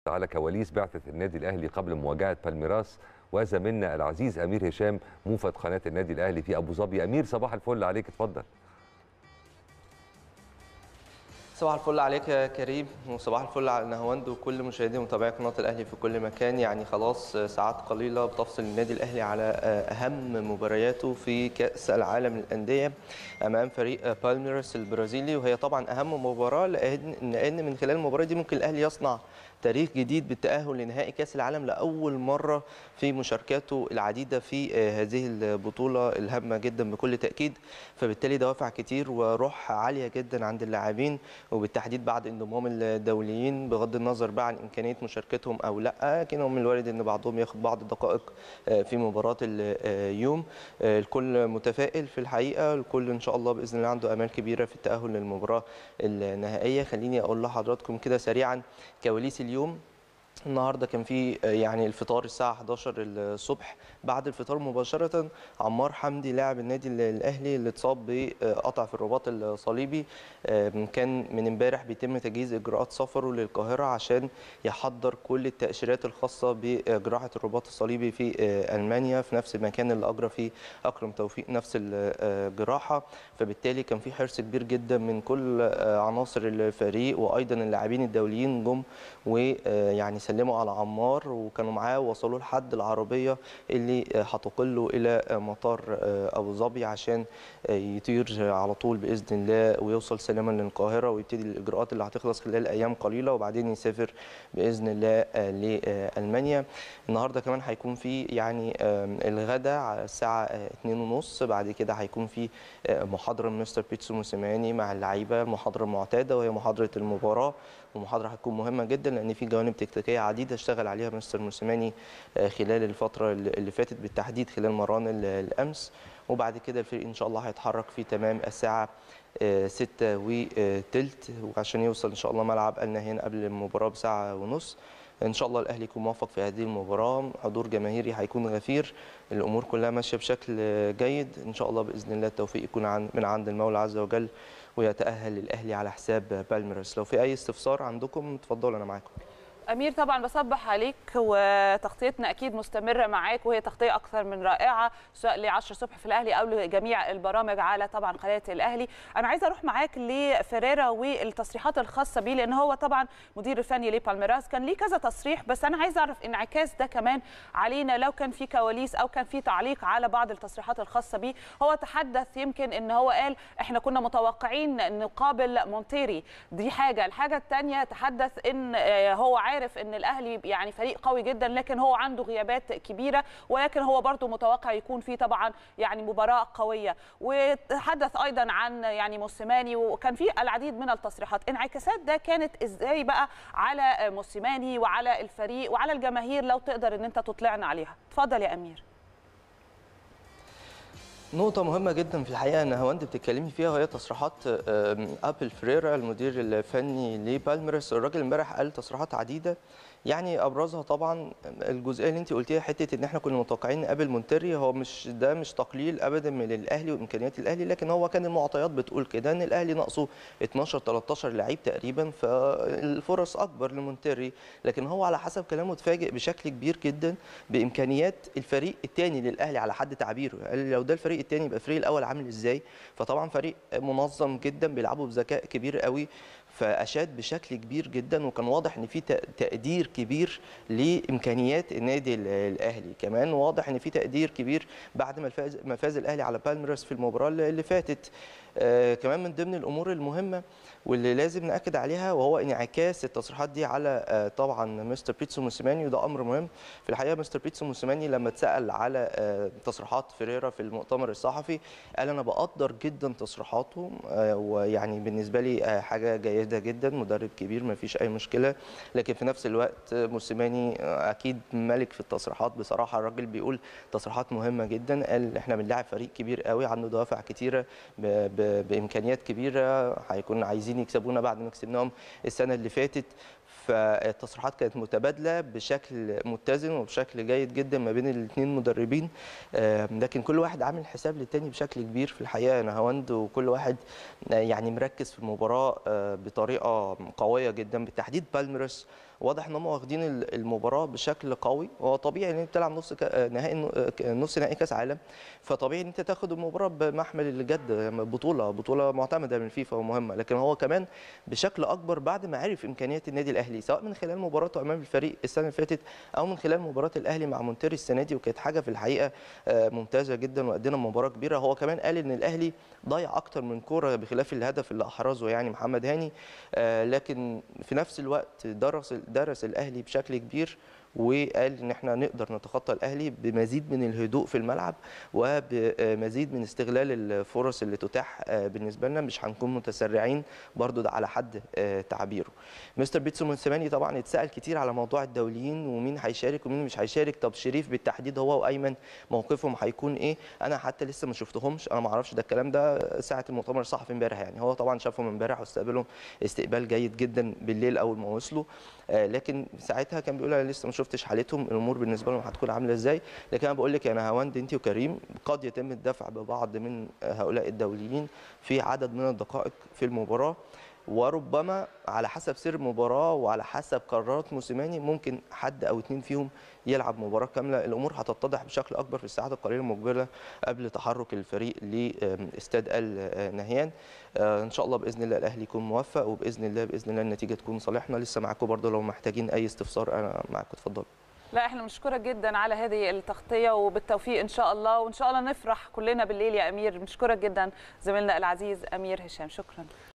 على كواليس بعثة النادي الأهلي قبل مواجهة بالميراس وزميلنا العزيز أمير هشام موفد قناة النادي الأهلي في أبو ظبي. أمير صباح الفل عليك، اتفضل. صباح الفل عليك يا كريم، وصباح الفل على نهواند وكل مشاهدي ومتابعي قناة الأهلي في كل مكان. يعني خلاص ساعات قليلة بتفصل النادي الأهلي على أهم مبارياته في كأس العالم للأندية أمام فريق بالميراس البرازيلي، وهي طبعا أهم مباراة لأن من خلال المباراة دي ممكن الأهلي يصنع تاريخ جديد بالتأهل لنهائي كأس العالم لأول مرة في مشاركاته العديدة في هذه البطولة الهامة جدا بكل تأكيد. فبالتالي دوافع كتير وروح عالية جدا عند اللاعبين، وبالتحديد بعد انضمام الدوليين بغض النظر بقى عن امكانيه مشاركتهم او لا، لكن من الوارد ان بعضهم ياخد بعض الدقائق في مباراه اليوم. الكل متفائل في الحقيقه، الكل ان شاء الله باذن الله عنده امال كبيره في التاهل للمباراه النهائيه. خليني اقول لحضراتكم كده سريعا كواليس اليوم. النهارده كان في يعني الفطار الساعه 11 الصبح. بعد الفطار مباشره عمار حمدي لاعب النادي الاهلي اللي اتصاب بقطع في الرباط الصليبي كان من امبارح بيتم تجهيز اجراءات سفره للقاهره عشان يحضر كل التاشيرات الخاصه بجراحه الرباط الصليبي في المانيا في نفس المكان اللي اجرى فيه اكرم توفيق نفس الجراحه. فبالتالي كان في حرص كبير جدا من كل عناصر الفريق، وايضا اللاعبين الدوليين جم ويعني سلموا على عمار وكانوا معاه ووصلوا لحد العربيه اللي هتقله الى مطار ابو ظبي عشان يطير على طول باذن الله ويوصل سلاما للقاهره ويبتدي الاجراءات اللي هتخلص خلال ايام قليله، وبعدين يسافر باذن الله لالمانيا. النهارده كمان هيكون في يعني الغداء على الساعه 2:30. بعد كده هيكون في محاضره من مستر بيتسو موسيماني مع اللعيبه، المحاضره المعتاده وهي محاضره المباراه، ومحاضره هتكون مهمه جدا لان في جوانب تكتيكيه عديده اشتغل عليها مستر موسيماني خلال الفتره اللي فاتت بالتحديد خلال مران الامس. وبعد كده الفريق ان شاء الله هيتحرك في تمام الساعه 6:15 وعشان يوصل ان شاء الله ملعب النهيان قبل المباراه بساعه ونص. ان شاء الله الاهلي يكون موفق في هذه المباراه، حضور جماهيري هيكون غفير، الامور كلها ماشيه بشكل جيد ان شاء الله باذن الله. التوفيق يكون من عند المولى عز وجل ويتاهل الاهلي على حساب بالميراس. لو في اي استفسار عندكم اتفضلوا انا معاكم. أمير طبعا بصبح عليك، وتغطيتنا أكيد مستمرة معاك وهي تغطية أكثر من رائعة سواء ل 10 الصبح في الأهلي أو لجميع البرامج على طبعا قناة الأهلي. أنا عايزة أروح معاك لفيريرا والتصريحات الخاصة بيه، لأن هو طبعا مدير الفني لبالميراس كان ليه كذا تصريح، بس أنا عايزة أعرف انعكاس ده كمان علينا لو كان في كواليس أو كان في تعليق على بعض التصريحات الخاصة بيه. هو تحدث يمكن إن هو قال إحنا كنا متوقعين نقابل مونتيري، دي حاجة. الحاجة الثانية تحدث إن هو عارف ان الاهلي يعني فريق قوي جدا لكن هو عنده غيابات كبيره، ولكن هو برضه متوقع يكون فيه طبعا يعني مباراه قويه. وتحدث ايضا عن يعني موسيماني، وكان في العديد من التصريحات. انعكاسات ده كانت ازاي بقى على موسيماني وعلى الفريق وعلى الجماهير؟ لو تقدر ان انت تطلعنا عليها اتفضل يا امير. نقطة مهمة جدا في الحقيقة ان هوند بتتكلمي فيها وهي تصريحات ابل فريرا المدير الفني لبالميراس. الراجل امبارح قال تصريحات عديدة، يعني ابرزها طبعا الجزئيه اللي انت قلتيها، حته ان احنا كنا متوقعين نقابل مونتيري. هو مش تقليل ابدا من الاهلي وامكانيات الاهلي، لكن هو كان المعطيات بتقول كده ان الاهلي ناقصه 12 13 لعيب تقريبا، فالفرص اكبر لمونتيري. لكن هو على حسب كلامه اتفاجئ بشكل كبير جدا بامكانيات الفريق الثاني للاهلي على حد تعبيره. قال لو ده الفريق الثاني يبقى الفريق الاول عامل ازاي؟ فطبعا فريق منظم جدا بيلعبوا بذكاء كبير قوي، فاشاد بشكل كبير جدا، وكان واضح ان في تقدير كبير لامكانيات النادي الاهلي. كمان واضح ان في تقدير كبير بعد ما فاز الاهلي على بالميراس في المباراه اللي فاتت. كمان من ضمن الامور المهمه واللي لازم ناكد عليها وهو انعكاس التصريحات دي على طبعا مستر بيتسو موسيماني، وده امر مهم في الحقيقه. مستر بيتسو موسيماني لما اتسال على تصريحات فيريرا في المؤتمر الصحفي قال انا بقدر جدا تصريحاته، ويعني بالنسبه لي حاجه جيده جدا، مدرب كبير ما فيش اي مشكله. لكن في نفس الوقت موسيماني اكيد ملك في التصريحات بصراحه. الراجل بيقول تصريحات مهمه جدا، قال احنا بنلاعب فريق كبير قوي عنده دوافع كتيره بامكانيات كبيره، هيكون عايزين يكسبونا بعد ما كسبناهم السنه اللي فاتت. فالتصريحات كانت متبادله بشكل متزن وبشكل جيد جدا ما بين الاثنين مدربين، لكن كل واحد عامل حساب للتاني بشكل كبير في الحقيقه نهاوند، وكل واحد يعني مركز في المباراه بطريقه قويه جدا. بالتحديد بالميراس واضح ان هم واخدين المباراه بشكل قوي. هو طبيعي ان انت بتلعب نص نهائي كاس عالم، فطبيعي ان انت تاخد المباراه بمحمل الجد. بطوله معتمده من الفيفا ومهمه، لكن هو كمان بشكل اكبر بعد ما عرف امكانيات النادي الاهلي، سواء من خلال مباراته امام الفريق السنه اللي فاتت او من خلال مباراه الاهلي مع مونتيري السنه دي، وكانت حاجه في الحقيقه ممتازه جدا وقدنا مباراه كبيره. هو كمان قال ان الاهلي ضيع اكتر من كوره بخلاف الهدف اللي احرزه يعني محمد هاني، لكن في نفس الوقت درس الاهلي بشكل كبير، وقال ان احنا نقدر نتخطى الاهلي بمزيد من الهدوء في الملعب وبمزيد من استغلال الفرص اللي تتاح بالنسبه لنا، مش هنكون متسرعين برضو، ده على حد تعبيره. مستر بيتسو موسيماني طبعا اتسال كتير على موضوع الدوليين ومين هيشارك ومين مش هيشارك. طب شريف بالتحديد هو وايمن موقفهم هيكون ايه؟ انا حتى لسه ما شفتهمش، انا ما اعرفش ده الكلام ده ساعه المؤتمر الصحفي امبارح يعني. هو طبعا شافهم امبارح واستقبلهم استقبال جيد جدا بالليل اول ما وصلوا، لكن ساعتها كان بيقول انا لسه ما شفتش حالتهم، الامور بالنسبه لهم هتكون عامله ازاي. لكن انا بقول لك يا نهاوند انت وكريم، قد يتم الدفع ببعض من هؤلاء الدوليين في عدد من الدقائق في المباراه، وربما على حسب سير المباراه وعلى حسب قرارات موسيماني ممكن حد او اتنين فيهم يلعب مباراه كامله. الامور هتتضح بشكل اكبر في الساعات القليله المقبله قبل تحرك الفريق لاستاد ال نهيان. ان شاء الله باذن الله الاهلي يكون موفق، وباذن الله النتيجه تكون صالحنا. لسه معاكم برضه لو محتاجين اي استفسار انا معاكم، اتفضلوا. لا احنا بنشكرك جدا على هذه التغطيه وبالتوفيق ان شاء الله، وان شاء الله نفرح كلنا بالليل يا امير. بنشكرك جدا زميلنا العزيز امير هشام، شكرا.